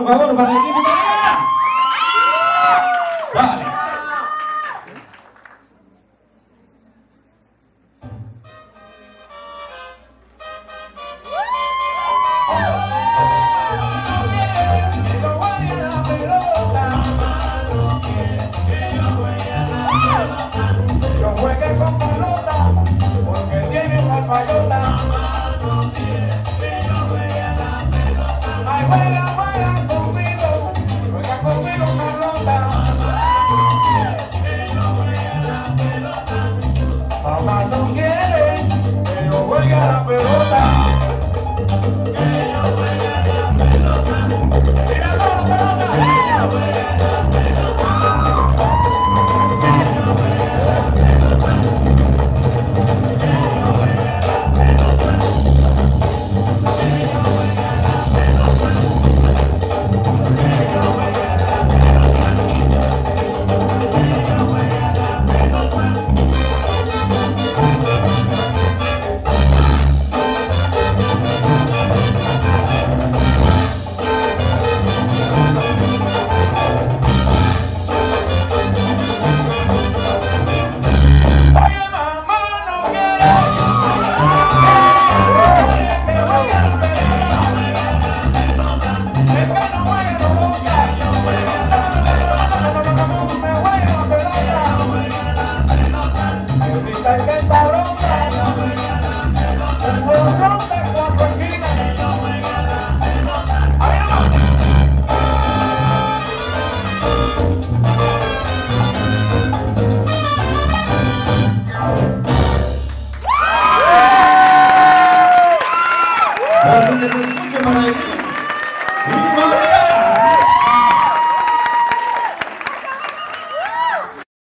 por favor, para el equipo italiano. Vale. Yo juegue con pelota, porque tiene una payota. Ay, juega conmigo, Carlota. Mamá no quiere que yo juegue a la pelota. Mira toda la pelota. Para que se escuche para el equipo.